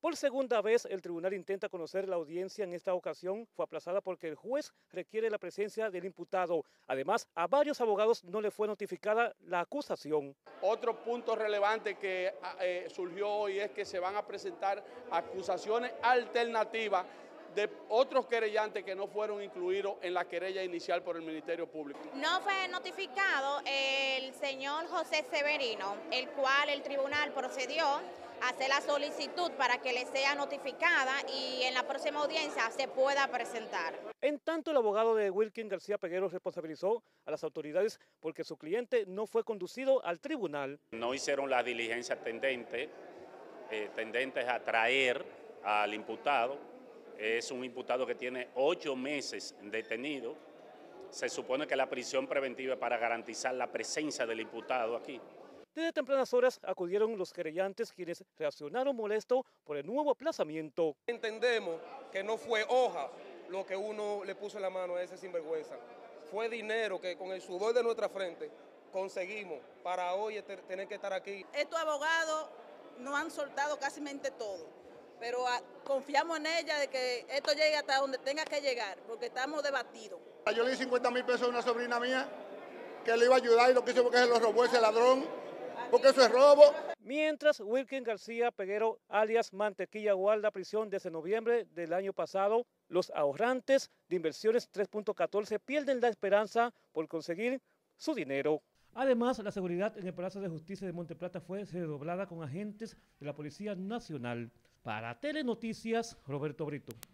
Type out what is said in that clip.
Por segunda vez, el tribunal intenta conocer la audiencia. En esta ocasión fue aplazada porque el juez requiere la presencia del imputado. Además, a varios abogados no le fue notificada la acusación. Otro punto relevante que surgió hoy es que se van a presentar acusaciones alternativas de otros querellantes que no fueron incluidos en la querella inicial por el Ministerio Público. No fue notificado el señor José Severino, el cual el tribunal procedió a hacer la solicitud para que le sea notificada y en la próxima audiencia se pueda presentar. En tanto, el abogado de Wilkin García Peguero responsabilizó a las autoridades porque su cliente no fue conducido al tribunal. No hicieron las diligencias tendentes a traer al imputado. Es un imputado que tiene 8 meses detenido. Se supone que la prisión preventiva es para garantizar la presencia del imputado aquí. Desde tempranas horas acudieron los querellantes, quienes reaccionaron molestos por el nuevo aplazamiento. Entendemos que no fue hoja lo que uno le puso en la mano a ese sinvergüenza. Fue dinero que con el sudor de nuestra frente conseguimos para hoy tener que estar aquí. Estos abogados nos han soltado casi todo, pero confiamos en ella de que esto llegue hasta donde tenga que llegar, porque estamos debatidos. Yo le di 50.000 pesos a una sobrina mía que le iba a ayudar y lo que hizo porque se lo robó ese ladrón, porque eso es robo. Mientras, Wilkin García Peguero, alias Mantequilla, guarda prisión desde noviembre del año pasado, los ahorrantes de inversiones 3.14 pierden la esperanza por conseguir su dinero. Además, la seguridad en el Palacio de Justicia de Monteplata fue redoblada con agentes de la Policía Nacional. Para Telenoticias, Roberto Brito.